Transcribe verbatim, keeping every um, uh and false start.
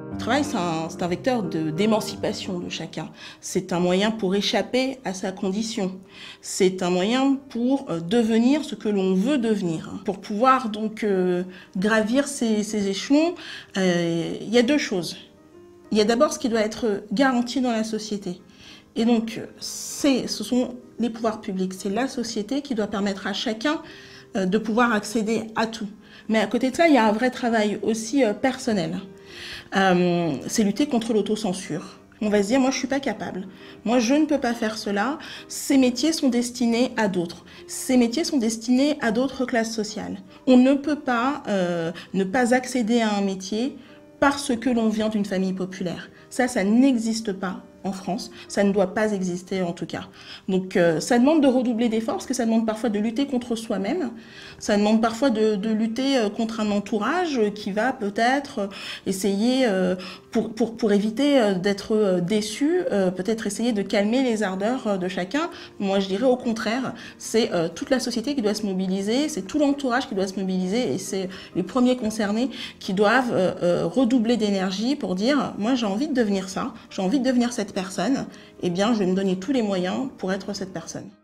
Le travail, c'est un, c'est un vecteur de- d'émancipation de chacun. C'est un moyen pour échapper à sa condition. C'est un moyen pour euh, devenir ce que l'on veut devenir. Pour pouvoir donc euh, gravir ces, ces échelons, euh, il y a deux choses. Il y a d'abord ce qui doit être garanti dans la société. Et donc, c'est, ce sont les pouvoirs publics, c'est la société qui doit permettre à chacun euh, de pouvoir accéder à tout. Mais à côté de ça, il y a un vrai travail aussi euh, personnel. Euh, c'est lutter contre l'autocensure. On va se dire, moi je suis pas capable, moi je ne peux pas faire cela, ces métiers sont destinés à d'autres, ces métiers sont destinés à d'autres classes sociales. On ne peut pas euh, ne pas accéder à un métier parce que l'on vient d'une famille populaire. Ça, ça n'existe pas en France, ça ne doit pas exister en tout cas. Donc euh, ça demande de redoubler d'efforts, parce que ça demande parfois de lutter contre soi-même, ça demande parfois de, de lutter contre un entourage qui va peut-être essayer, euh, pour, pour, pour éviter d'être déçu, euh, peut-être essayer de calmer les ardeurs de chacun. Moi je dirais au contraire, c'est euh, toute la société qui doit se mobiliser, c'est tout l'entourage qui doit se mobiliser, et c'est les premiers concernés qui doivent euh, euh, redoubler d'énergie pour dire, moi j'ai envie de devenir ça, j'ai envie de devenir cette personne, eh bien je vais me donner tous les moyens pour être cette personne.